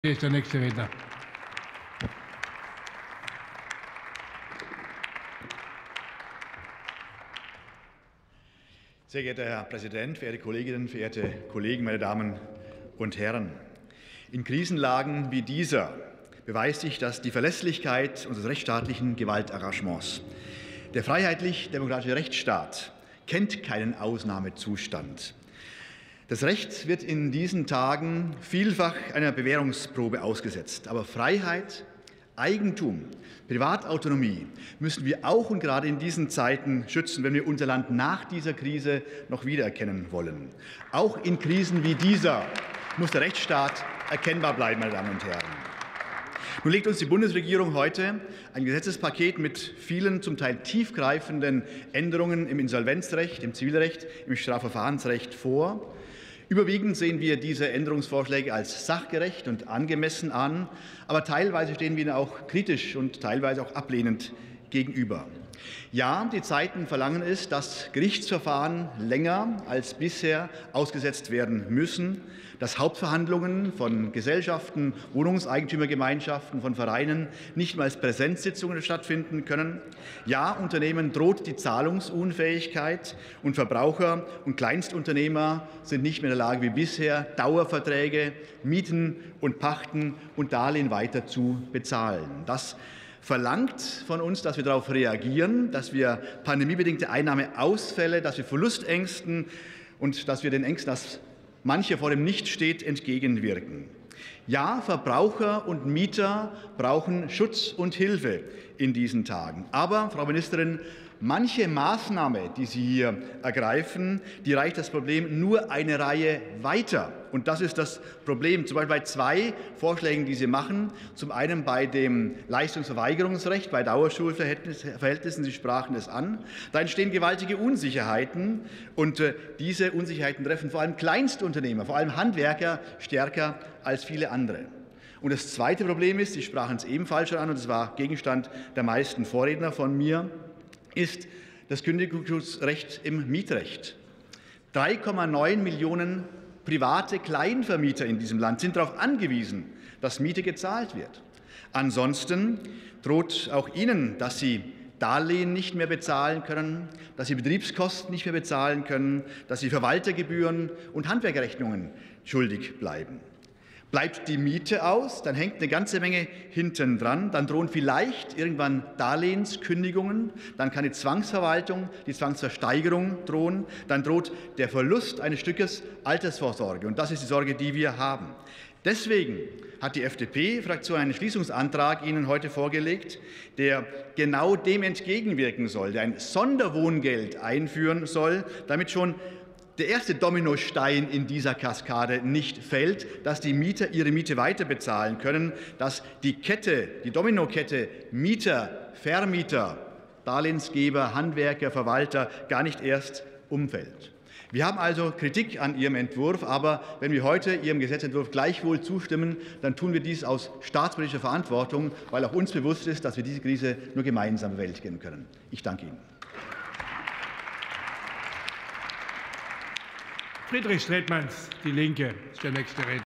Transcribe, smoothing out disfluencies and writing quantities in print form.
Hier ist der nächste Redner. Sehr geehrter Herr Präsident, verehrte Kolleginnen, verehrte Kollegen, meine Damen und Herren! In Krisenlagen wie dieser beweist sich, dass die Verlässlichkeit unseres rechtsstaatlichen Gewaltarrangements. Der freiheitlich-demokratische Rechtsstaat kennt keinen Ausnahmezustand. Das Recht wird in diesen Tagen vielfach einer Bewährungsprobe ausgesetzt. Aber Freiheit, Eigentum, Privatautonomie müssen wir auch und gerade in diesen Zeiten schützen, wenn wir unser Land nach dieser Krise noch wiedererkennen wollen. Auch in Krisen wie dieser muss der Rechtsstaat erkennbar bleiben, meine Damen und Herren. Nun legt uns die Bundesregierung heute ein Gesetzespaket mit vielen, zum Teil tiefgreifenden Änderungen im Insolvenzrecht, im Zivilrecht, im Strafverfahrensrecht vor. Überwiegend sehen wir diese Änderungsvorschläge als sachgerecht und angemessen an, aber teilweise stehen wir ihnen auch kritisch und teilweise auch ablehnend gegenüber. Ja, die Zeiten verlangen es, dass Gerichtsverfahren länger als bisher ausgesetzt werden müssen, dass Hauptverhandlungen von Gesellschaften, Wohnungseigentümergemeinschaften, von Vereinen nicht mehr als Präsenzsitzungen stattfinden können. Ja, Unternehmen droht die Zahlungsunfähigkeit und Verbraucher und Kleinstunternehmer sind nicht mehr in der Lage, wie bisher Dauerverträge, Mieten und Pachten und Darlehen weiter zu bezahlen. Das verlangt von uns, dass wir darauf reagieren, dass wir pandemiebedingte Einnahmeausfälle, dass wir Verlustängsten und dass wir den Ängsten, dass manche vor dem Nicht steht, entgegenwirken. Ja, Verbraucher und Mieter brauchen Schutz und Hilfe in diesen Tagen. Aber, Frau Ministerin, manche Maßnahme, die Sie hier ergreifen, die reicht das Problem nur eine Reihe weiter. Und das ist das Problem, zum Beispiel bei zwei Vorschlägen, die Sie machen. Zum einen bei dem Leistungsverweigerungsrecht, bei Dauerschulverhältnissen, Sie sprachen es an. Da entstehen gewaltige Unsicherheiten. Und diese Unsicherheiten treffen vor allem Kleinstunternehmer, vor allem Handwerker stärker als viele andere. Und das zweite Problem ist, Sie sprachen es ebenfalls schon an, und das war Gegenstand der meisten Vorredner von mir, ist das Kündigungsrecht im Mietrecht. 3,9 Millionen private Kleinvermieter in diesem Land sind darauf angewiesen, dass Miete gezahlt wird. Ansonsten droht auch ihnen, dass sie Darlehen nicht mehr bezahlen können, dass sie Betriebskosten nicht mehr bezahlen können, dass sie Verwaltergebühren und Handwerkerrechnungen schuldig bleiben. Bleibt die Miete aus, dann hängt eine ganze Menge hinten dran. Dann drohen vielleicht irgendwann Darlehenskündigungen. Dann kann die Zwangsverwaltung, die Zwangsversteigerung drohen. Dann droht der Verlust eines Stückes Altersvorsorge. Und das ist die Sorge, die wir haben. Deswegen hat die FDP-Fraktion einen Schließungsantrag Ihnen heute vorgelegt, der genau dem entgegenwirken soll, der ein Sonderwohngeld einführen soll, damit schon der erste Dominostein in dieser Kaskade nicht fällt, dass die Mieter ihre Miete weiter bezahlen können, dass die Dominokette Mieter, Vermieter, Darlehensgeber, Handwerker, Verwalter gar nicht erst umfällt. Wir haben also Kritik an Ihrem Entwurf, aber wenn wir heute Ihrem Gesetzentwurf gleichwohl zustimmen, dann tun wir dies aus staatspolitischer Verantwortung, weil auch uns bewusst ist, dass wir diese Krise nur gemeinsam bewältigen können. Ich danke Ihnen. Friedrich Stretmanns, DIE LINKE, ist der nächste Redner.